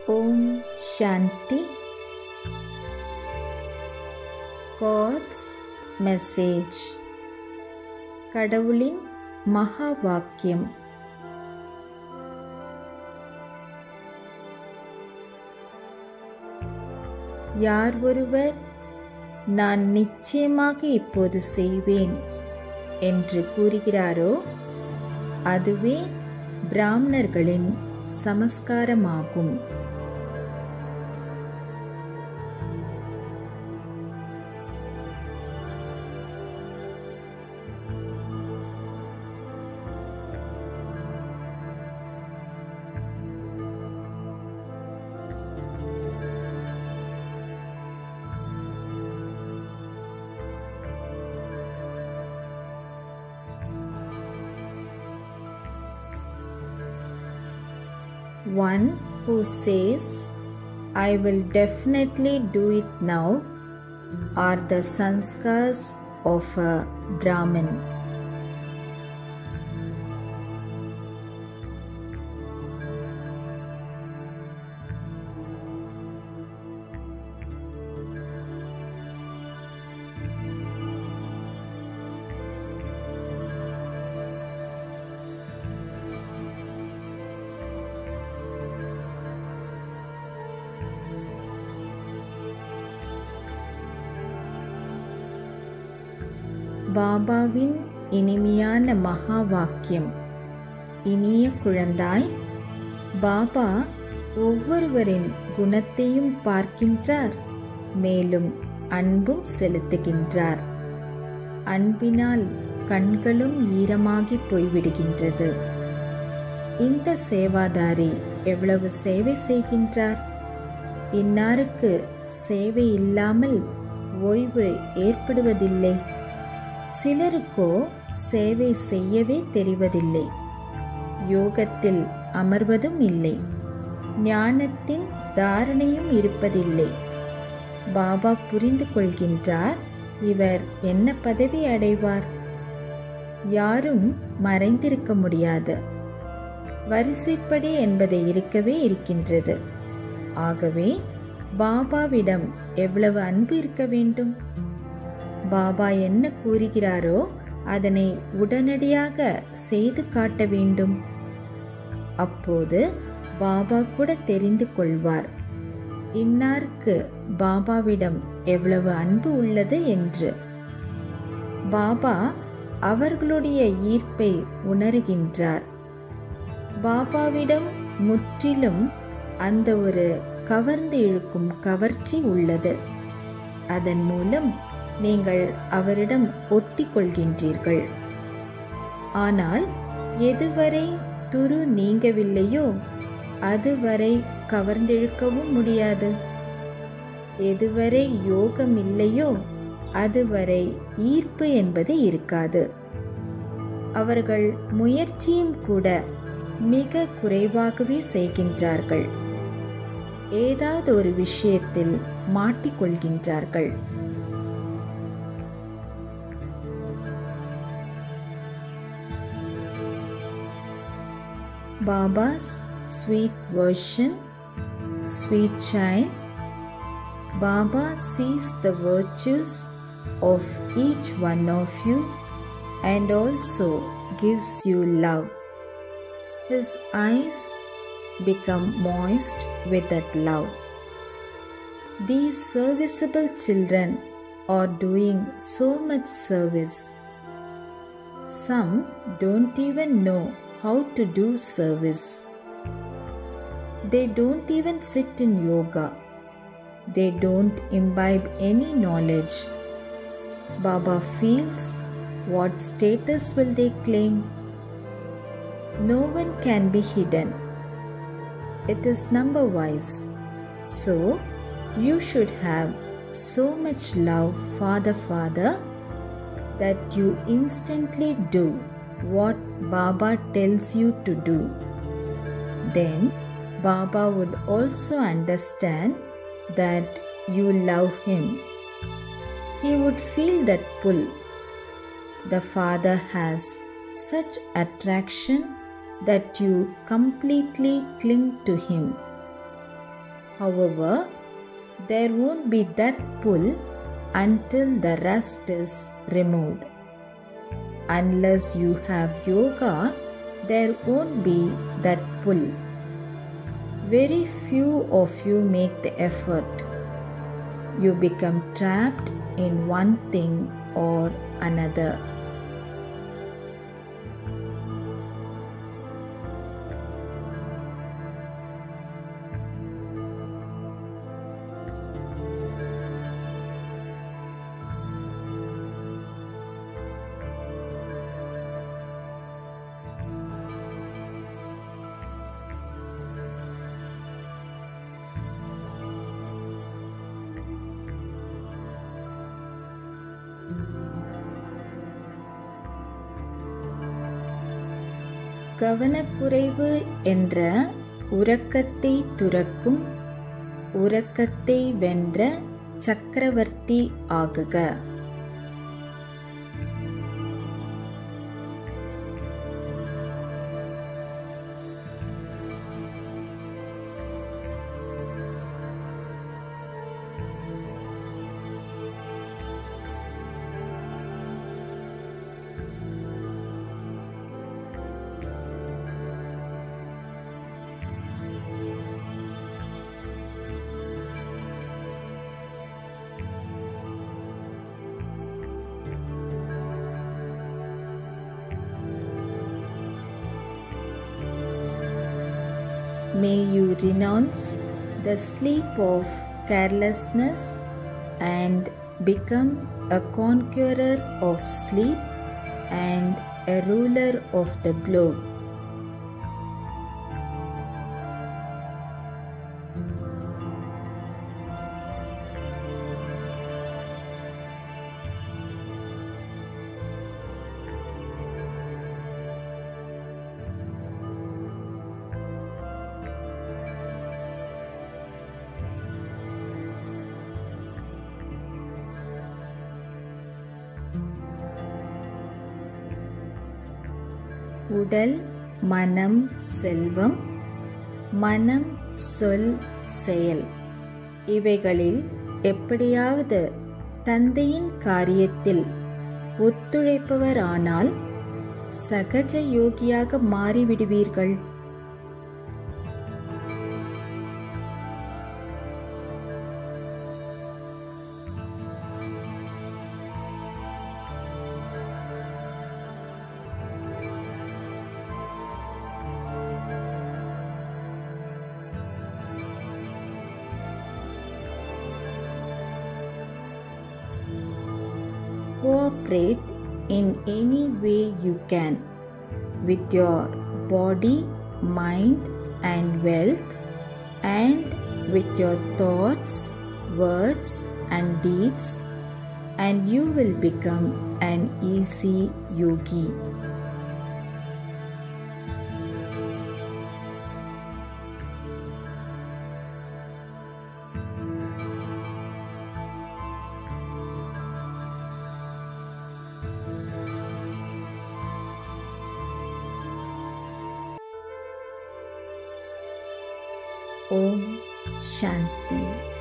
Om Shanti. God's message. கடவுளின் மகா வாக்கியம். யார் ஒருவர் நான் நிச்சயமாக இப்போது செய்வேன் என்று கூறுகிறாரோ அதுவே பிராமணர்களின் சமஸ்காரமாகும். One who says, I will definitely do it now, are the sanskars of a Brahmin. பாபாவின் இனிமையான மகா வாக்கியம். இனிய குழந்தாய், பாபா ஒவ்வொருவரின் குணத்தையும் பார்க்கின்றார், மேலும் அன்பும் செலுத்துகின்றார். அன்பினால் கண்களும் ஈரமாகி போய்விடுகின்றது. இந்த சேவாதாரி எவ்வளவு சேவை செய்கின்றார்! இன்னாருக்கு சேவை இல்லாமல் ஓய்வு ஏற்படுவதில்லை. சிலருக்கோ சேவை செய்யவே தெரிவதில்லை, யோகத்தில் அமர்வதும் இல்லை, ஞானத்தின் தாரணையும் இருப்பதில்லை. பாபா புரிந்து கொள்கின்றார், இவர் என்ன பதவி அடைவார்? யாரும் மறைந்திருக்க முடியாது. வரிசைப்படி என்பது இருக்கவே இருக்கின்றது. ஆகவே பாபாவிடம் எவ்வளவு அன்பு இருக்க வேண்டும்! பாபா என்ன கூறுகிறாரோ அதனை உடனடியாக செய்து காட்ட வேண்டும். அப்போது பாபா கூட தெரிந்து கொள்வார் இன்னாருக்கு பாபாவிடம் எவ்வளவு அன்பு உள்ளது என்று. பாபா அவர்களுடைய ஈர்ப்பை உணர்கின்றார். பாபாவிடம் முற்றிலும் அந்த ஒரு கவர்ந்து இழுக்கும் கவர்ச்சி உள்ளது. அதன் மூலம் நீங்கள் அவரிடம் ஒட்டி கொள்கின்றீர்கள். ஆனால் எதுவரை துரு நீங்கவில்லையோ அதுவரை கவர்ந்திழுக்கவும் முடியாது. எதுவரை யோகம் இல்லையோ அதுவரை ஈர்ப்பு என்பது இருக்காது. அவர்கள் முயற்சியும் கூட மிக குறைவாகவே செய்கின்றார்கள். ஏதாவது ஒரு விஷயத்தில் மாட்டிக்கொள்கின்றார்கள். Baba's sweet version, sweet child. Baba sees the virtues of each one of you and also gives you love. His eyes become moist with that love. These serviceable children are doing so much service. Some don't even know how to do service. They don't even sit in yoga. They don't imbibe any knowledge. Baba feels, what status will they claim? No one can be hidden. It is number wise. So you should have so much love for the Father that you instantly do what Baba tells you to do. Then Baba would also understand that you love him. He would feel that pull. The Father has such attraction that you completely cling to him. However, there won't be that pull until the rust is removed. Unless you have yoga, there won't be that pull. Very few of you make the effort. You become trapped in one thing or another. கவனக்குறைவு என்ற உறக்கத்தை துறக்கும் உறக்கத்தை வென்ற சக்கரவர்த்தி ஆகுக. May you renounce the sleep of carelessness and become a conqueror of sleep and a ruler of the globe. உடல், மனம், செல்வம், மனம், சொல், செயல் இவைகளில் எப்படியாவது தந்தையின் காரியத்தில் ஒத்துழைப்பவரானால் சகஜ யோகியாக மாறிவிடுவீர்கள். Cooperate in any way you can with your body, mind, and wealth, and with your thoughts, words, and deeds, and you will become an easy yogi. Om Shanti.